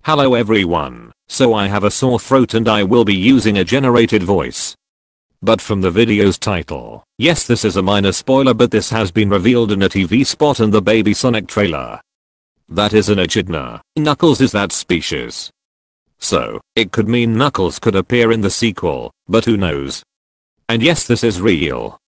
Hello everyone, so I have a sore throat and I will be using a generated voice. But from the video's title, yes, this is a minor spoiler, but this has been revealed in a TV spot and the Baby Sonic trailer. That is an echidna. Knuckles is that species. So, it could mean Knuckles could appear in the sequel, but who knows. And yes, this is real.